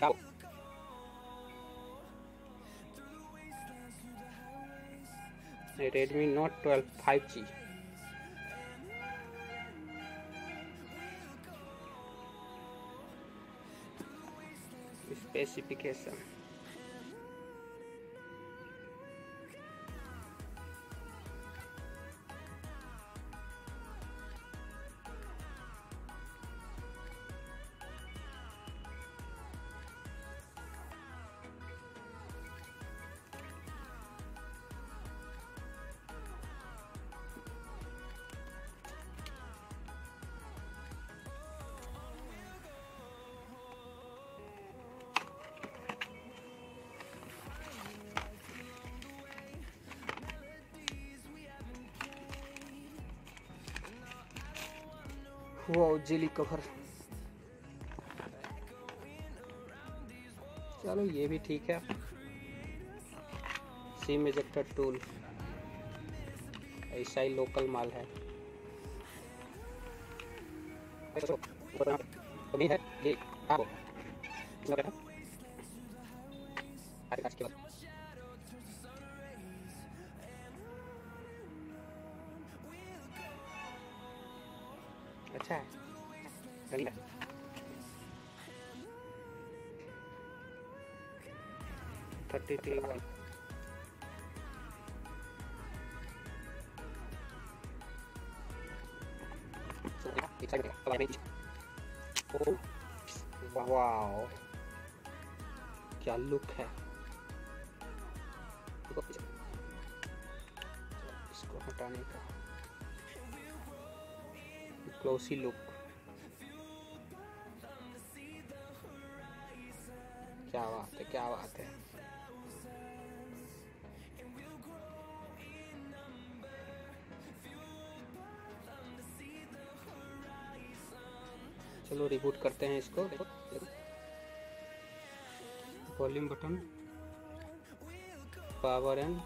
Cabo. Redmi Note 12 5G. Specification. वो jelly cover. चलो ये भी ठीक है। सिम इजेक्टर टूल, ऐसा ही लोकल माल है। नहीं है ये आपको अच्छा है, रंगीन है। थर्टी थ्री वन वाओ, क्या लुक है। इसको हटाने का क्लोसी लुक, क्या बात है, क्या बात है। चलो रिबूट करते हैं इसको। वॉल्यूम बटन, पावर एंड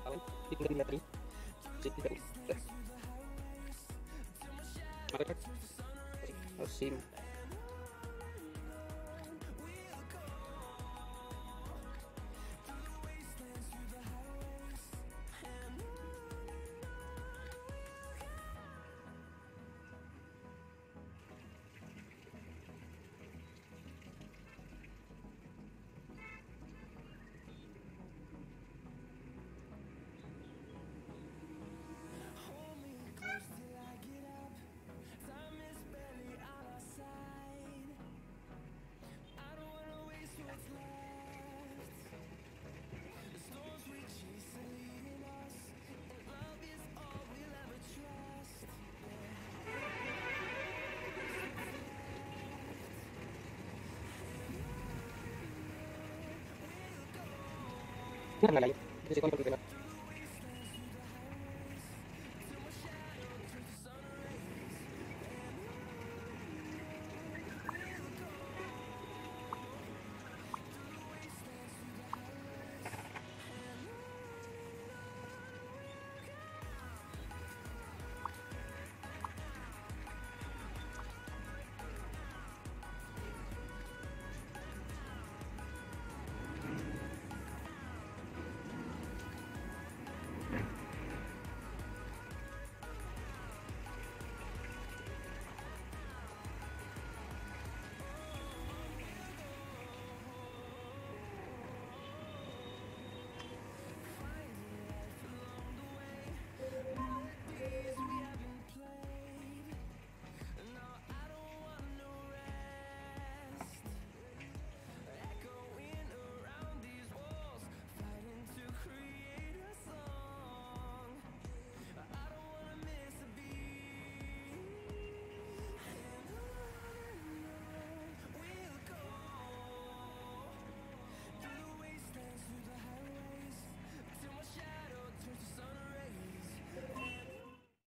और सिम। लगाइए